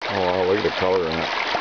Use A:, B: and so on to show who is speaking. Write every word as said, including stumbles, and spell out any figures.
A: Oh, wow, look at the color in it.